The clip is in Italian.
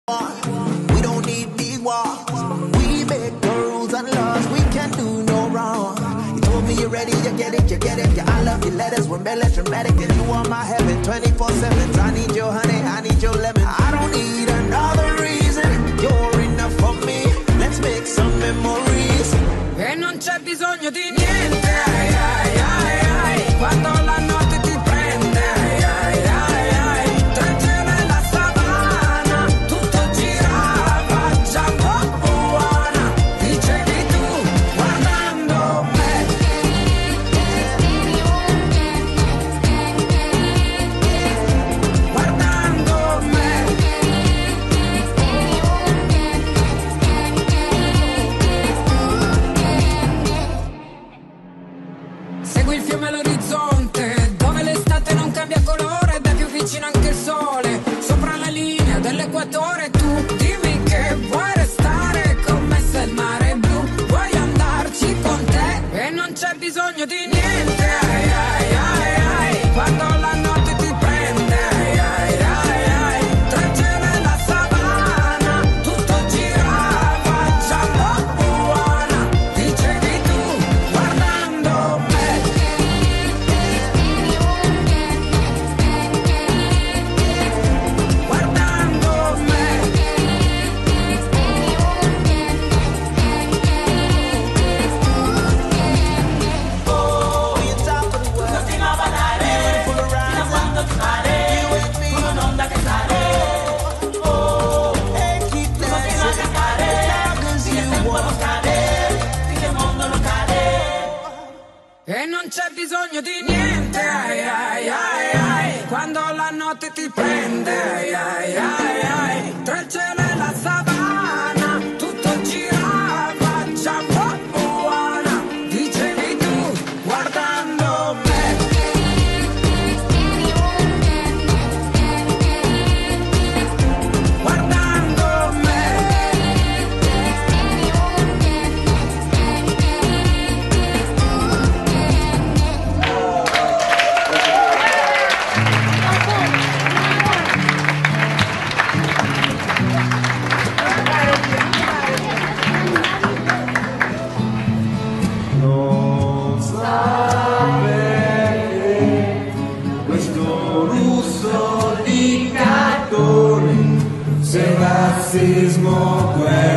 We don't need these walls. We make the rules and laws. We can do no wrong. You told me you're ready, you get it, you get it. Yeah, I love your letters, we're melodramatic, and you are my heaven 24/7. I need your honey, I need your lemon. I don't need another reason. You're enough for me. Let's make some memories. E non c'è bisogno di niente, ai, ai, ai, ai, quando la notte ti prende, ai, ai, ai, ai, tra il cielo e la savana, tutto girava già buona, dicevi tu, guardando me. Guardando me. Segui il fiume all'orizzonte, dove l'estate non cambia colore ed è più vicino anche il sole. Sopra la linea dell'equatore tu dimmi che vuoi restare con me se il mare è blu. Vuoi andarci con te e non c'è bisogno di niente, ai, ai, ai, ai, quando la notte ti prende, ai, ai, ai, ai, tra il cielo e la savana, tutto girava già buona, dicevi tu, guardando me. Guardando me. Oh, you're top of the world. Fino a badare, Full of fino a rhymes. quando ti pare, You and me. come un'onda che sale. Oh, Hey, keep fino a dancing. cascare, As long as finché il you tempo non want. scade, finché il mondo non cade. E non c'è bisogno di niente, ai, ai, ai, ai, quando la notte ti prende, ai, ai, ai, ai, tra il cielo e la savana, tutto girava già buona, dicevi tu, guardando me. Guardando me. Non sa perché questo russo dittatore, se razzismo, guerra